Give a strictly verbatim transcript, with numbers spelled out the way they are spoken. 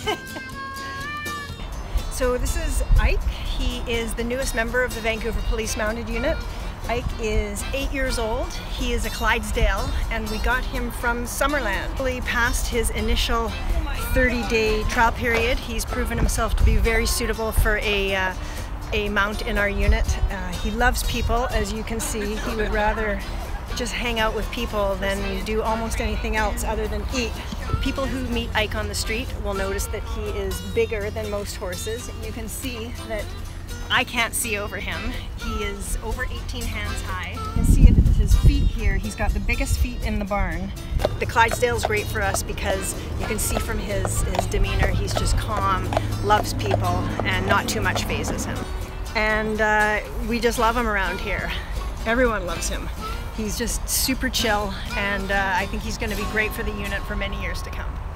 So this is Ike. He is the newest member of the Vancouver Police Mounted Unit. Ike is eight years old. He is a Clydesdale, and we got him from Summerland. He passed his initial thirty day trial period. He's proven himself to be very suitable for a, uh, a mount in our unit. Uh, he loves people, as you can see. He would rather just hang out with people than do almost anything else other than eat. People who meet Ike on the street will notice that he is bigger than most horses. You can see that I can't see over him. He is over eighteen hands high. You can see it at his feet here. He's got the biggest feet in the barn. The Clydesdale is great for us because you can see from his, his demeanor, he's just calm, loves people, and not too much phases him. And uh, we just love him around here. Everyone loves him. He's just super chill, and uh, I think he's going to be great for the unit for many years to come.